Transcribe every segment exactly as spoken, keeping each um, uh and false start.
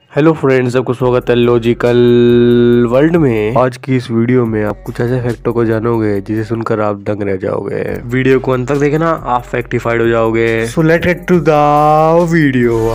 Hello friends, आपको स्वागत है लॉजिकल वर्ल्ड में। आज की इस वीडियो में आप कुछ ऐसे फैक्टों को जानोगे जिसे सुनकर आप दंग रह जाओगे। वीडियो को अंत तक देखना, आप फैक्टिफाइड हो जाओगे। So let's get to the video.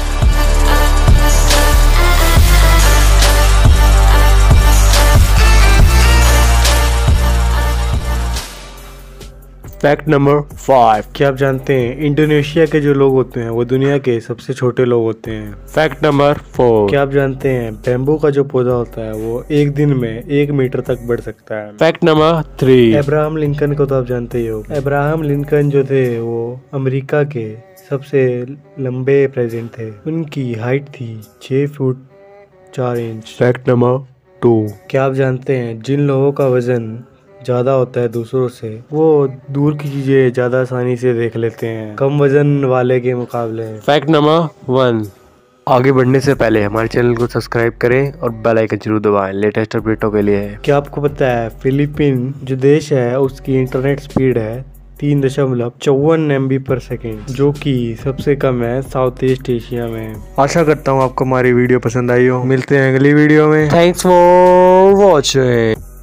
Fact number five. क्या आप जानते हैं इंडोनेशिया के जो लोग होते हैं वो दुनिया के सबसे छोटे लोग होते हैं। Fact number four. क्या आप जानते हैं बैम्बू का जो पौधा होता है वो एक दिन में एक मीटर तक बढ़ सकता है। Fact number three. Abraham Lincoln को तो आप जानते ही हो। अब्राहम लिंकन जो थे वो अमेरिका के सबसे लंबे प्रेसिडेंट थे। उनकी हाइट थी छह फुट चार इंच। Fact number two. क्या आप जानते हैं जिन लोगों का वजन ज्यादा होता है दूसरों से वो दूर की चीजें ज्यादा आसानी से देख लेते हैं कम वजन वाले के मुकाबले। Fact number one. आगे बढ़ने से पहले हमारे चैनल को सब्सक्राइब करें और बेल आइकन जरूर दबाएं लेटेस्ट अपडेटों के लिए। क्या आपको पता है फिलीपीन जो देश है उसकी इंटरनेट स्पीड है तीन दशमलव चौवन एम बी पर सेकेंड, जो कि सबसे कम है साउथ ईस्ट एशिया में। आशा करता हूँ आपको हमारी वीडियो पसंद आई हो। मिलते हैं अगली वीडियो में। Thanks for watching.